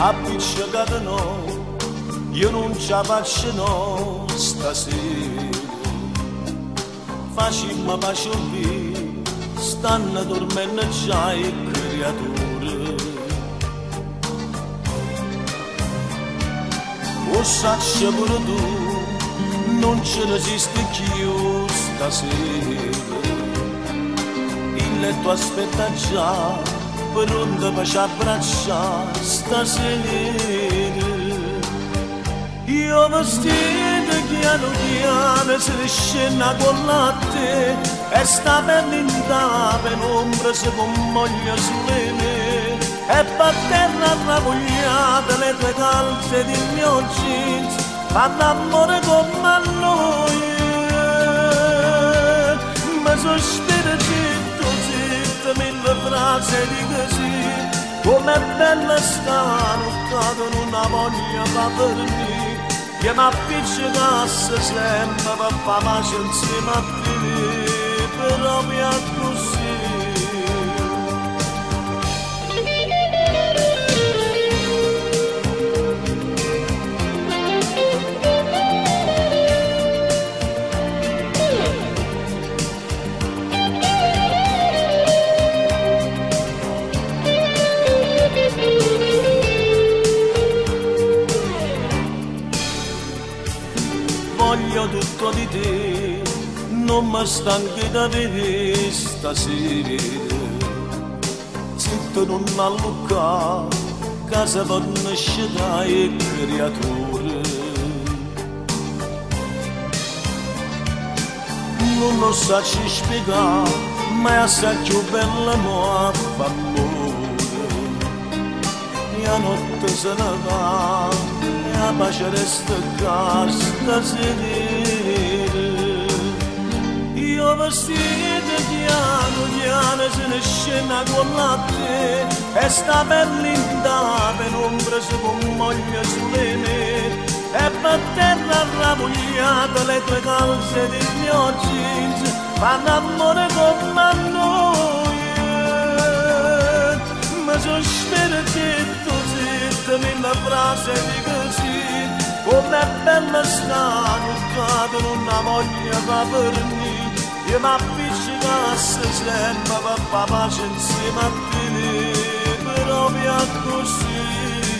appiccicata no, io non ce la faccio no stasera. Facimmo pace qui, stanno dormendo già le creature. O sacci pure tu, non ci resisti più stasera. Il letto aspetta già, pronto per ci abbracciare stasera. Io vestito piano piano se ne scena con latte e sta pelle in da penombra si commoglia sulle me e per terra ravogliata le tue calze di mio jeans fanno amore come a noi. Ma sospiro zitto, mille frasi di così com'è bella sta nottata in una voglia da dormire. Che mi appiccicasse sempre per fare pace insieme a te, però mi è così. Voglio tutto di te, non mi stanchi da vedere stasera. Zitto non allucca, casa per nascere e creature. Non lo so ci spiegare, ma è assai più bella mo' fa amore. La notte se ne va, la pace resta qua stasera. Io vestito piano piano se ne scena con latte e sta pelle in da penombra si commoglia sulle me e per terra ravogliata le tue calze di mio jeans fanno amore come a noi. Ma sospiro zitto, mille frasi di così com'è bella sta nottata in una voglia da dormire. Io mi appiccicasse sempre per fare pace insieme a te, però mi è così.